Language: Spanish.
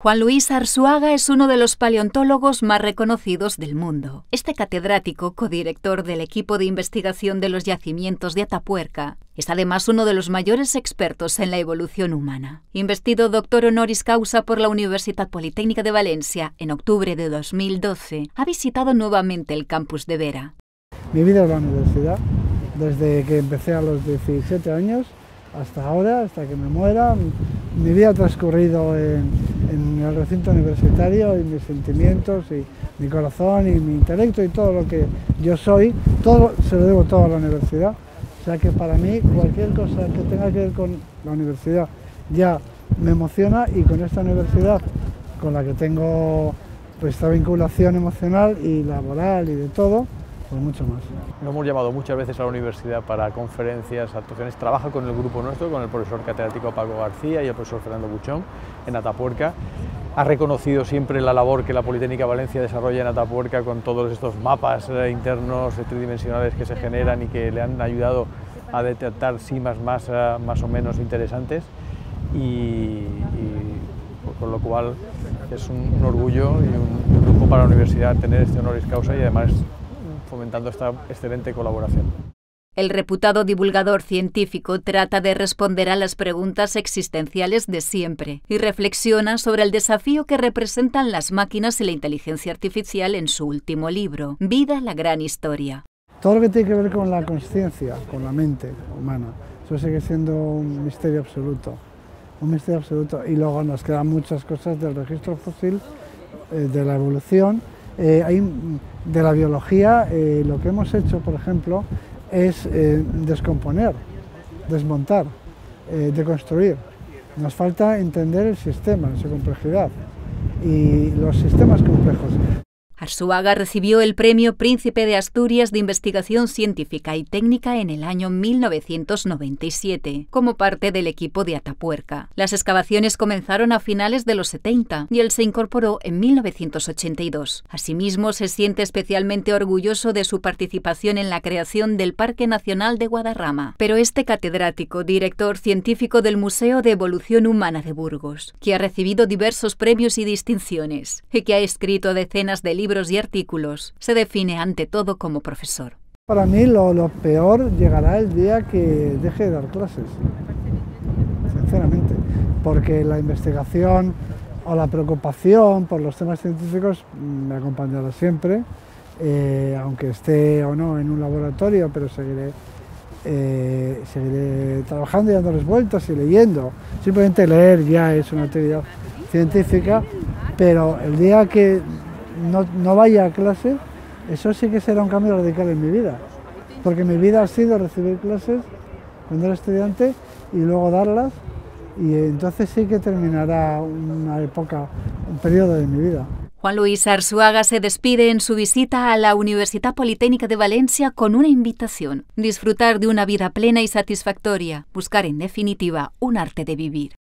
Juan Luis Arzuaga es uno de los paleontólogos más reconocidos del mundo. Este catedrático, codirector del equipo de investigación de los yacimientos de Atapuerca, es además uno de los mayores expertos en la evolución humana. Investido doctor honoris causa por la Universitat Politécnica de Valencia en octubre de 2012, ha visitado nuevamente el campus de Vera. Mi vida es la universidad, desde que empecé a los 17 años hasta ahora, hasta que me muera. Mi vida ha transcurrido en el recinto universitario y mis sentimientos y mi corazón y mi intelecto y todo lo que yo soy, todo se lo debo todo a la universidad. O sea que para mí cualquier cosa que tenga que ver con la universidad ya me emociona, y con esta universidad con la que tengo pues esta vinculación emocional y laboral y de todo, pues mucho más. Nos hemos llamado muchas veces a la universidad para conferencias, actuaciones. Trabaja con el grupo nuestro, con el profesor catedrático Paco García y el profesor Fernando Buchón en Atapuerca. Ha reconocido siempre la labor que la Politécnica Valencia desarrolla en Atapuerca con todos estos mapas internos tridimensionales que se generan y que le han ayudado a detectar simas más o menos interesantes, y con lo cual es un orgullo y un lujo para la universidad tener este honoris causa, y además fomentando esta excelente colaboración. El reputado divulgador científico trata de responder a las preguntas existenciales de siempre y reflexiona sobre el desafío que representan las máquinas y la inteligencia artificial en su último libro, Vida, la gran historia. Todo lo que tiene que ver con la conciencia, con la mente humana, eso sigue siendo un misterio absoluto. Un misterio absoluto. Y luego nos quedan muchas cosas del registro fósil, de la evolución, de la biología. Lo que hemos hecho, por ejemplo, es descomponer, desmontar, deconstruir. Nos falta entender el sistema en su complejidad y los sistemas complejos. Arzuaga recibió el Premio Príncipe de Asturias de Investigación Científica y Técnica en el año 1997, como parte del equipo de Atapuerca. Las excavaciones comenzaron a finales de los 70 y él se incorporó en 1982. Asimismo, se siente especialmente orgulloso de su participación en la creación del Parque Nacional de Guadarrama. Pero este catedrático, director científico del Museo de Evolución Humana de Burgos, que ha recibido diversos premios y distinciones y que ha escrito decenas de libros y artículos, se define ante todo como profesor. Para mí lo peor llegará el día que deje de dar clases, sinceramente, porque la investigación o la preocupación por los temas científicos me acompañará siempre, aunque esté o no en un laboratorio, pero seguiré trabajando y dándoles vueltas y leyendo. Simplemente leer ya es una actividad científica, pero el día que no vaya a clase, eso sí que será un cambio radical en mi vida, porque mi vida ha sido recibir clases cuando era estudiante y luego darlas, y entonces sí que terminará una época, un periodo de mi vida. Juan Luis Arzuaga se despide en su visita a la Universitat Politécnica de Valencia con una invitación: disfrutar de una vida plena y satisfactoria, buscar en definitiva un arte de vivir.